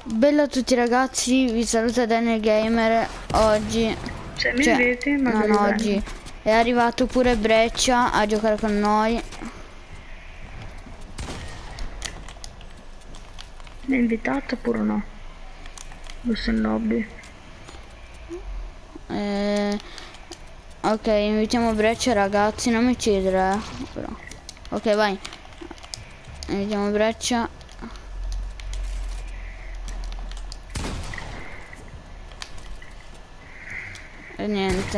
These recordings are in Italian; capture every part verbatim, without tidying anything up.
Bello a tutti ragazzi, vi saluta Daniel Gamer. Oggi, Se mi cioè, vedi, non magari oggi, è arrivato pure Breccia a giocare con noi. mi hai invitato oppure no? Questo è il lobby. Eh, ok, invitiamo Breccia ragazzi, non mi uccidere, eh, però. Ok, vai. Invitiamo Breccia. E niente.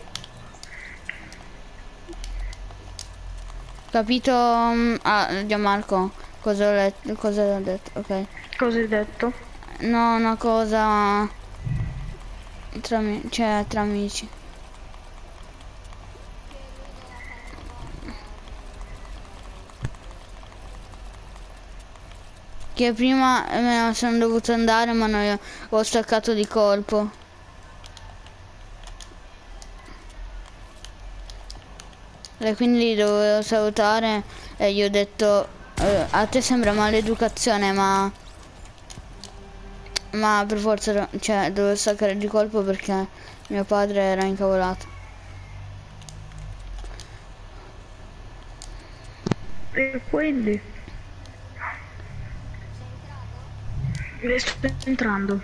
Capito? mm, Ah, Gianmarco, cosa ho letto? Cosa ho detto? Ok. Cosa hai detto? No, una cosa tra, ami- cioè, tra amici. Che prima me ne sono dovuto andare ma non ho staccato di colpo. E quindi dovevo salutare e gli ho detto eh, a te sembra maleducazione ma ma per forza cioè dovevo staccare di colpo perché mio padre era incavolato. E quindi? Mi sto entrando.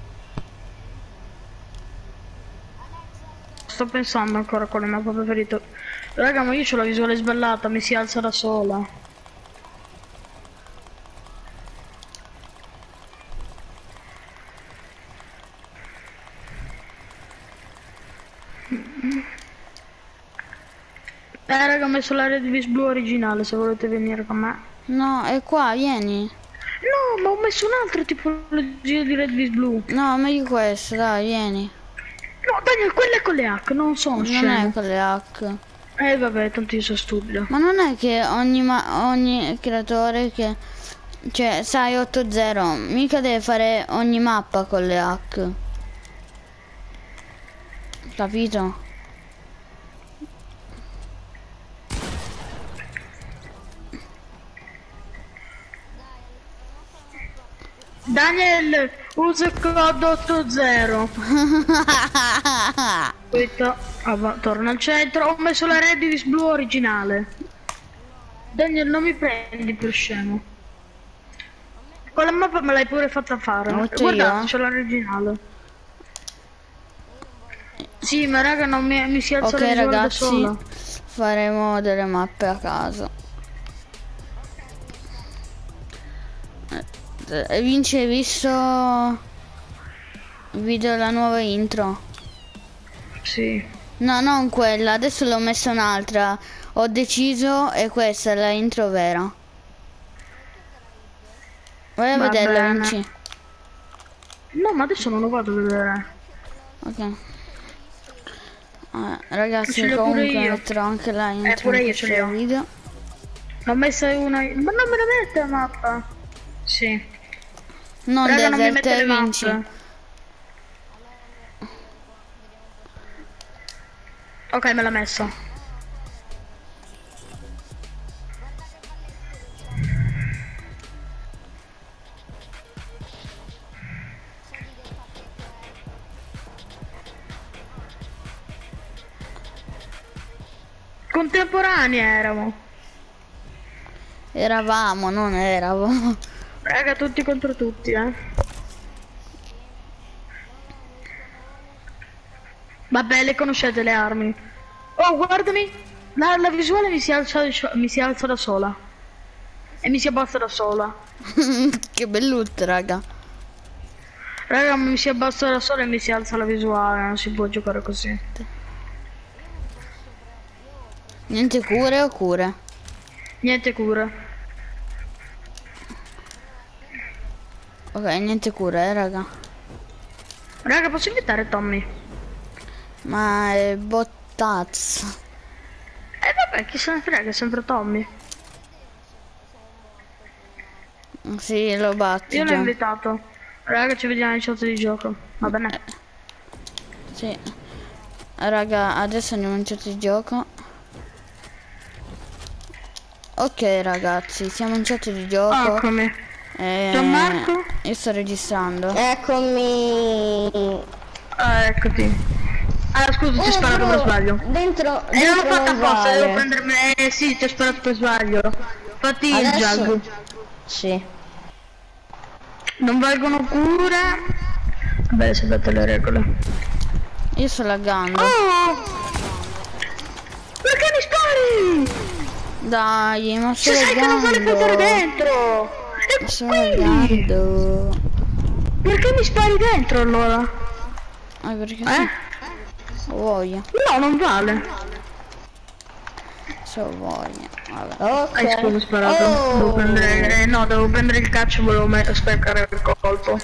Sto pensando ancora qual è il mappa preferito. Raga, ma io c'ho la visuale sballata, mi si alza da sola. Eh raga, ho messo l'area di Vis Blu originale se volete venire con me. No, è qua, vieni. No, ma ho messo un'altra tipologia di Red Vis Blu. No, meglio questo, dai, vieni. No, Daniel, quella è con le H, non sono Non è scemo. con le H. Eh vabbè, tanto io sono stupido. Ma non è che ogni, ma ogni creatore che... Cioè, sai, otto zero, mica deve fare ogni mappa con le H. Capito? Daniel, usa il code otto zero. Aspetta, ah, va, torna al centro. Ho messo la Redis blu originale. Daniel, non mi prendi per scemo. Quella mappa me l'hai pure fatta L'ho fare. fatto io, Guardate, eh. c'è l'originale. Sì, ma raga, non mi, mi si alza Ok la visuale da ragazzi, sola. faremo delle mappe a caso. E Vinci, hai visto il video della nuova intro? Sì. No, non quella, adesso l'ho messa un'altra. Ho deciso e questa è la intro vera. Vai a Va vederla, bene. Vinci. No, ma adesso non lo vado a vedere. Ok. Eh, Ce ragazzi, l'ho pure comunque io. metterò anche la Eh, intro in pure io ce questo li ho. video. L'ho messa una... Ma non me la mette la mappa? Sì. Non Raga, non mi desert, mette eh, le Vinci. mappe. Ok, me l'ha messa. Contemporanei erano. Eravamo, non eravamo. Raga, tutti contro tutti, eh. Vabbè, le conoscete le armi. Oh, guardami. La, la visuale mi si alza, mi si alza da sola. E mi si abbassa da sola. Che bellutto, raga. Raga, mi si abbassa da sola e mi si alza la visuale. Non si può giocare così. Niente cure o cure? Niente cura. Ok, niente cure, eh, raga. Raga, posso invitare Tommy? Ma è bottazzo. Eh vabbè, chi se ne frega, è sempre Tommy. Sì, lo batti Io l'ho già. invitato. Raga, ci vediamo in chat di gioco. Va bene. Sì. Raga, adesso andiamo in chat di gioco. Ok ragazzi, siamo in chat di gioco. Eccomi. Eh, Gianmarco? io sto registrando. Eccomi. Ah, eccoti. Ah, scusa, ti ho Oh, sparato bro, per sbaglio. Dentro, E non l'ho dentro fatta non apposta, vale. devo prendermi... Eh sì, ti ho sparato per sbaglio. Infatti il Adesso? jug. Sì. Non valgono cure. Vabbè, sapete le regole. Io sto laggando. Oh! Perché mi spari? Dai, ma sto Se sai che non vale portare laggando. dentro! Ma E sto quindi? laggando. Perché mi spari dentro allora? Ah, perché Eh? sì. Ho voglia. No, non vale. Se ho voglia. Vabbè. Ok. Eh, scusa, ho sparato. Oh. Devo prendere... eh, no, devo prendere il caccio e volevo me- scaricare il colpo.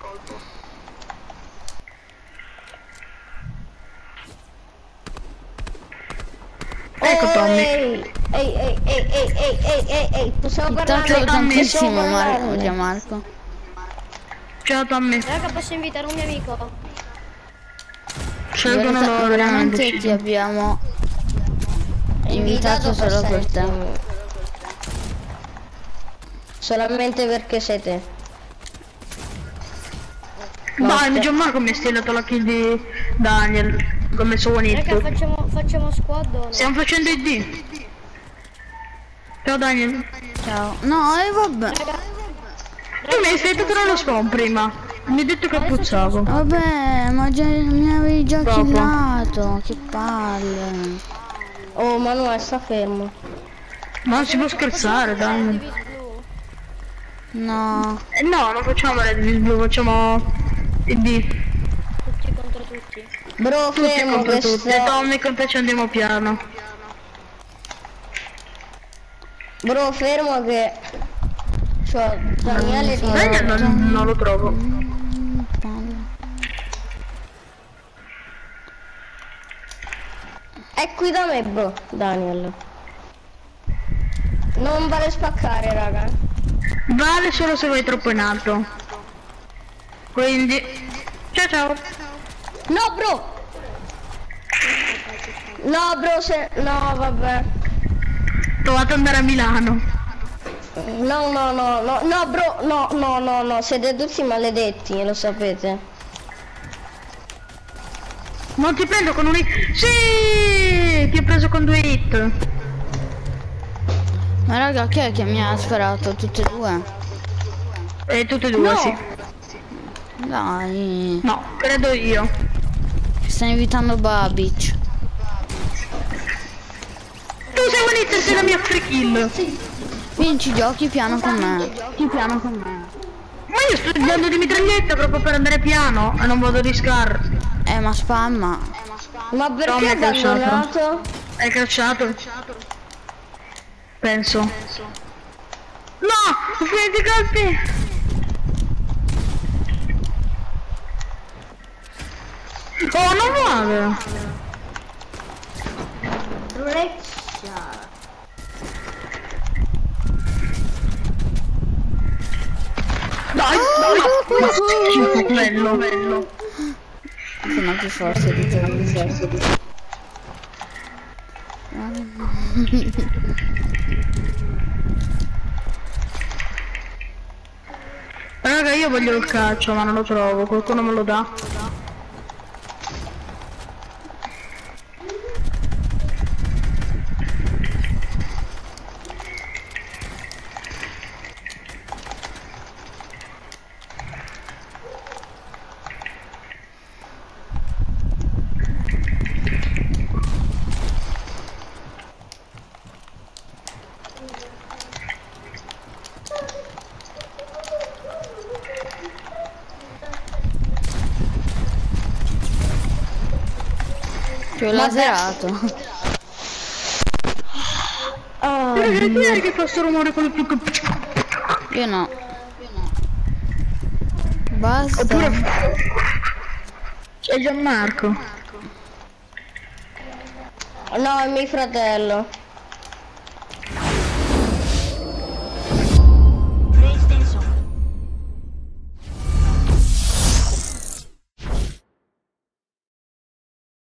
Ecco Tommy. Ehi, ehi, ehi, ehi, ehi, ehi, ehi, ehi, ehi, possiamo parlare? Tanto Tommy, tantissimo possiamo Mar parlarne? Gianmarco. Ciao Tommy. Raga, posso invitare un mio amico? Scelgono Veramente, loro, veramente decido. ti abbiamo invitato solo per te. Solamente perché sei te. Dai, Gianmarco mi ha stilato la kill di Daniel. Ho messo one hit. Raga, facciamo, facciamo squad o no? Stiamo facendo i D. Ciao Daniel. Ciao. No, e vabbè. Raga, Tu mi hai stilato nello spawn prima. Mi hai detto che puzzavo. Vabbè, ma già, mi avevi già Dopo. killato. Che palle. Oh, Manuel, sta fermo. Ma non si può scherzare, Daniel. Divis blu. No. Eh, no, non facciamo Red Bull Blue, facciamo i D. Tutti contro tutti. Bro, Tutti fermo contro che tutti. E sto... Tommy con te ci andiamo piano. Bro, fermo che... Cioè, Daniele di... Daniel non, non lo trovo. È qui da me, bro, Daniel. Non vale spaccare, raga. Vale solo se vai troppo in alto. Quindi... Ciao ciao. No, bro! No, bro, se... No, vabbè. Provate ad andare a Milano. No, no, no, no, no, bro, no, no, no, no, siete tutti maledetti, lo sapete. Non ti prendo con un hit. Sì! Ti ho preso con due hit. Ma raga, chi è che mi ha sparato? Tutte e due? E tutte e due, No. sì. Dai. No, credo io. Sta invitando Babic. Tu sei un hit, sei la mia free kill. Vinci giochi piano con me. Ma io sto dando di mitraglietta proprio per andare piano e non vado di scar. Eh, ma spamma. Ma No, mi perché ha ha abbandonato? Hai cacciato? Penso. No! Ho finito i colpi! Oh, non vale! Dai, dai! Bello, bello. Sono più forte di te. Raga, io voglio il calcio, ma non lo trovo. Qualcuno me lo dà? Ti ho laserato. Ah, Raga, chi è che fa sto rumore con il più... Io no. Basta. Oppure... È Gianmarco. no, è mio fratello.